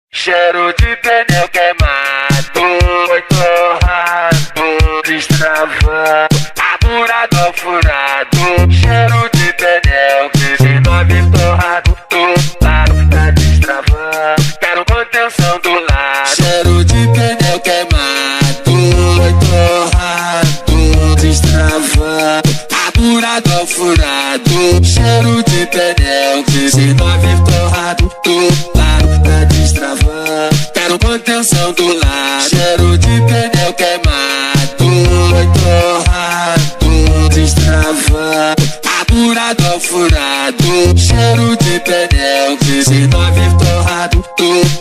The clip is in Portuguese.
Cheiro de pneu queimado, foi torrado, destravando, carburador furado. Cheiro de pneu 19 torrado, do lado tá destravando, quero contenção do lado. Cheiro de pneu queimado, foi torrado, destravando, carburador furado. Cheiro de pneu 19 torrado, do lado tá destravando, quero contenção do lado. Cheiro de pneu queimado, foi torrado, destravando, carburador furado. Cheiro de pneu 19 torrado,